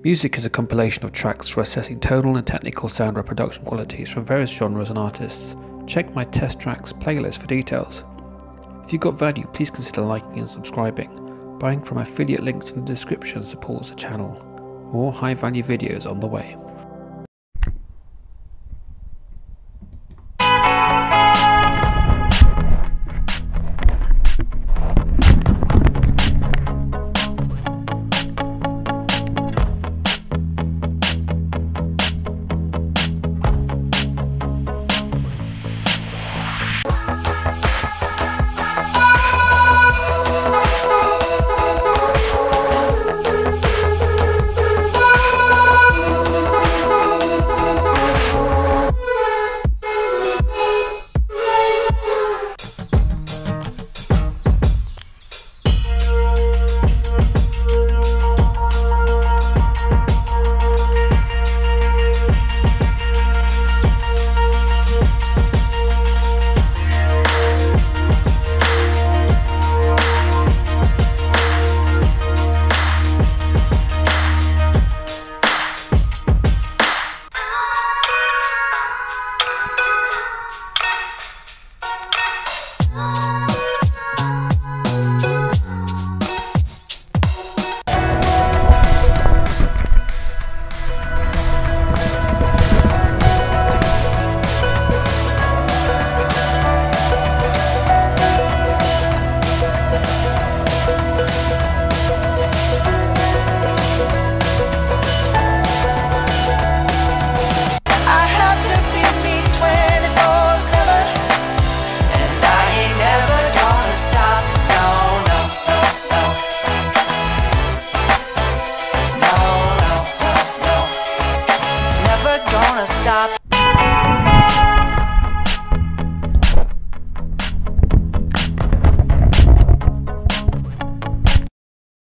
Music is a compilation of tracks for assessing tonal and technical sound reproduction qualities from various genres and artists. Check my test tracks playlist for details. If you got value, please consider liking and subscribing. Buying from affiliate links in the description supports the channel. More high value videos on the way. Stop.